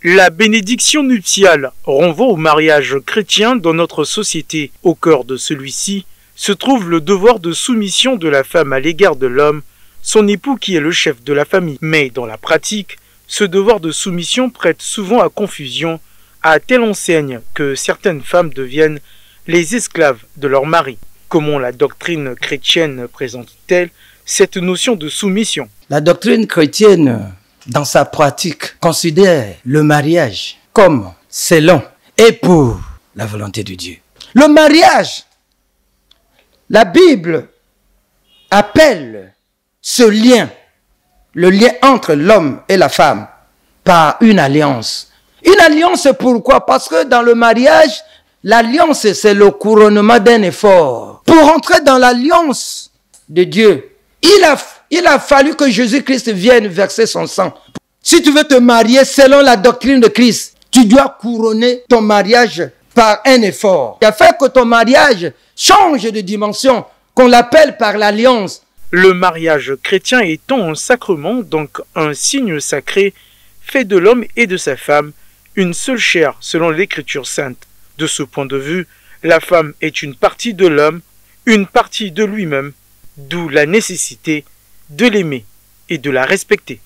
La bénédiction nuptiale renvoie au mariage chrétien dans notre société. Au cœur de celui-ci se trouve le devoir de soumission de la femme à l'égard de l'homme, son époux qui est le chef de la famille. Mais dans la pratique, ce devoir de soumission prête souvent à confusion, à telle enseigne que certaines femmes deviennent les esclaves de leur mari. Comment la doctrine chrétienne présente-t-elle cette notion de soumission? La doctrine chrétienne, dans sa pratique, considère le mariage comme selon et pour la volonté de Dieu. Le mariage, la Bible appelle ce lien, le lien entre l'homme et la femme, par une alliance. Une alliance, pourquoi? Parce que dans le mariage, l'alliance, c'est le couronnement d'un effort. Pour entrer dans l'alliance de Dieu, il a fallu que Jésus-Christ vienne verser son sang. Si tu veux te marier selon la doctrine de Christ, tu dois couronner ton mariage par un effort. Il a fait que ton mariage change de dimension, qu'on l'appelle par l'alliance. Le mariage chrétien étant un sacrement, donc un signe sacré, fait de l'homme et de sa femme une seule chair selon l'Écriture sainte. De ce point de vue, la femme est une partie de l'homme, une partie de lui-même, d'où la nécessité de l'aimer et de la respecter.